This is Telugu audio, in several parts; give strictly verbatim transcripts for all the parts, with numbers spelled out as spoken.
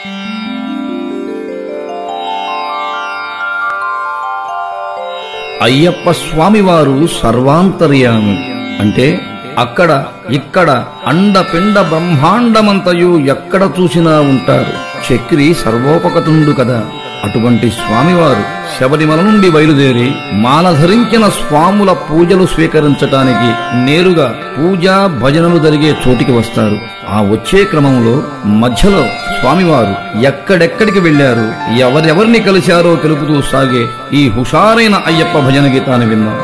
అయ్యప్ప స్వామివారు సర్వాంతర్యామి అంటే అక్కడ ఇక్కడ అండపిండ బ్రహ్మాండమంతయు ఎక్కడ చూసినా ఉంటారు. చక్రి సర్వోపకతుండు కదా. అటువంటి స్వామివారు శబరిమల నుండి బయలుదేరి మాలధరించిన స్వాముల పూజలు స్వీకరించటానికి నేరుగా పూజా భజనలు జరిగే చోటికి వస్తారు. ఆ వచ్చే క్రమంలో మధ్యలో స్వామివారు ఎక్కడెక్కడికి వెళ్లారు, ఎవరెవరిని కలిశారో తెలుపుతూ సాగే ఈ హుషారైన అయ్యప్ప భజన గీతాన్ని విన్నాం.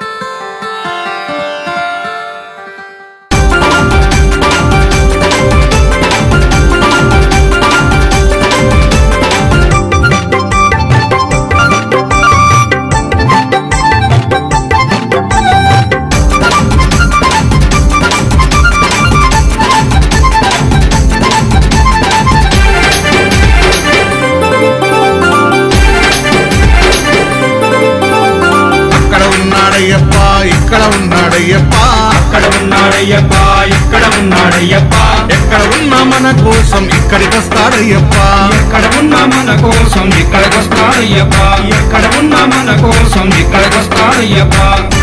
ఇక్కడ ఉన్నాడయ్యప్ప, అక్కడ ఉన్నాడయ్యప్ప, ఇక్కడ ఉన్నాడయ్యప్ప, ఎక్కడ ఉన్నా మన కోసం ఇక్కడికి వస్తాడయ్యప్ప, ఎక్కడ ఉన్నా మన కోసం ఇక్కడికి వస్తాడయ్యప్ప, ఎక్కడ ఉన్నా మన కోసం ఇక్కడికి వస్తాడయ్యప్ప.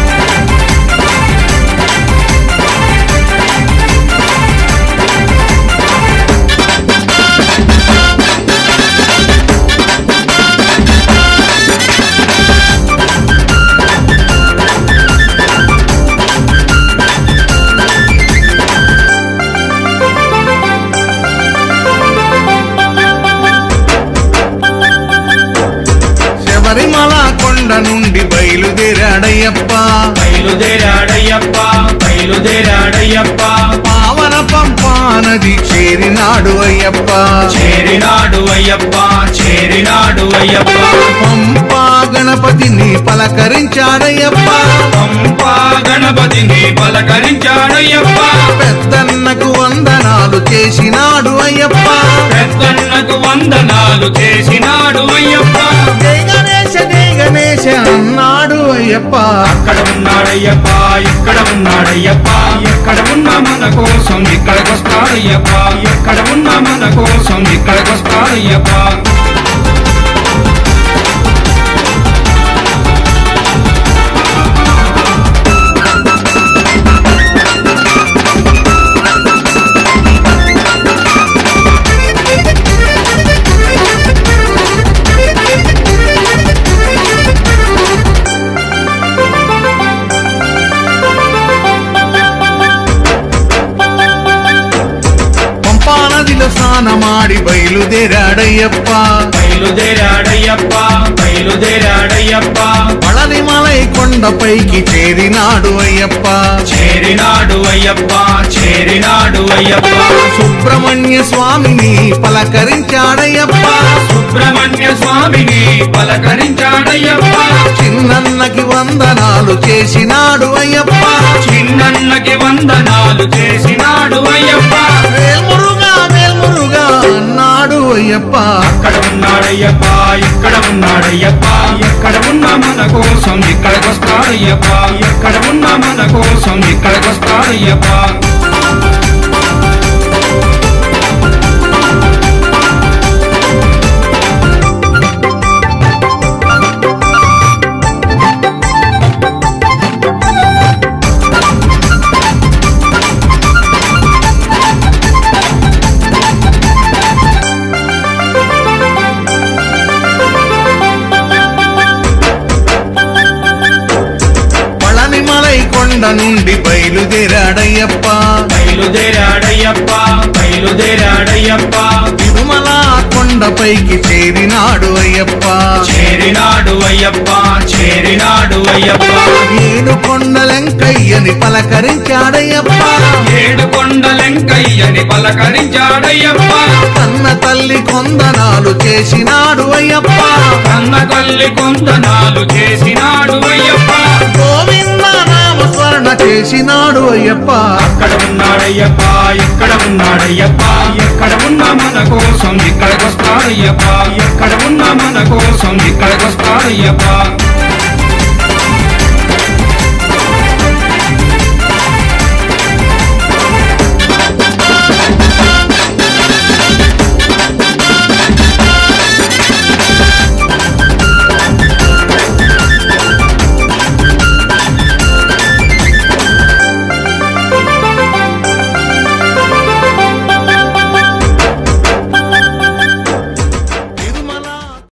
శబరిమల కొండ నుండి బయలుదేరాడయ్యప్ప, బయలుదేరాడయ్యప్ప, బయలుదేరాడయ్యప్ప, పావన పంపా నది చేరినాడు అయ్యప్ప, చేరినాడు అయ్యప్ప, చేరినాడు అయ్యప్ప. పంపా గణపతిని పలకరించాడయ్యప్ప, పంపా గణపతిని పలకరించాడయ్యప్ప, పెద్దన్నకు వందనాలు చేసినాడు అయ్యప్ప, పెద్దన్నకు వందనాలు చేసినాడు అయ్యప్ప. జై గణేశ జై గణేశ అన్నాడు అయ్యప్ప, అక్కడ ఉన్నాడయ్యప్ప, ఇక్కడ ఉన్నాడయ్యప్ప, ఎక్కడ ఉన్నా మన కోసం ఇక్కడికి వస్తాడయ్యప్ప, ఎక్కడ ఉన్నా మన కోసం ఇక్కడికి వస్తాడయ్యప్ప. నదిలో స్నానమాడి బయలుదేరాడయ్యప్ప, బయలుదేరాడయ్యప్ప, బయలుదేరాడయ్యప్ప, పళనిమలై కొండపైకి చేరినాడు అయ్యప్ప, చేరినాడు అయ్యప్ప, చేరినాడు అయ్యప్ప. సుబ్రహ్మణ్య స్వామిని పలకరించాడయ్యప్ప, సుబ్రహ్మణ్య స్వామిని పలకరించాడయ్యప్ప, చిన్నన్నకి వందనాలు చేసినాడు అయ్యప్ప, చిన్నన్నకి వందనాలు చేసినాడు అయ్యప్ప. వేల్మురుగా వేల్మురుగా అన్నాడు అయ్యప్ప, అక్కడ ఉన్నాడయ్యప్ప, ఇక్కడ ఉన్నాడయ్యప్ప, ఎక్కడ ఉన్నా మన కోసం ఇక్కడికి వస్తాడయ్యప్ప, ఎక్కడ ఉన్నా మన కోసం ఇక్కడికి వస్తాడయ్యప్ప. కొండ నుండి బయలుదేరాడయ్యప్ప, బయలుదేరాడయ్యప్ప, బయలుదేరాడయ్యప్ప, తిరుమల కొండపైకి చేరినాడు అయ్యప్ప, చేరినాడు అయ్యప్ప, చేరినాడు అయ్యప్ప. ఏడు కొండలెంకయ్యని పలకరించాడయ్యప్ప, ఏడు కొండలెంకయ్యని పలకరించాడయ్యప్ప, కన్న తల్లి కొందనాలు చేసినాడు అయ్యప్ప, కన్న తల్లి కొందనాలు చేసినాడు అయ్యప్ప. గోవింద నామస్మరణ చేసినాడు అయ్యప్ప, అక్కడ ఉన్నాడయ్యప్ప, ఇక్కడ ఉన్నాడయ్యప్ప, ఎక్కడ ఉన్నా మన కోసం ఇక్కడికి వస్తాడయ్యప్ప, ఎక్కడ ఉన్నా మన కోసం ఇక్కడికి వస్తాడయ్యప్ప.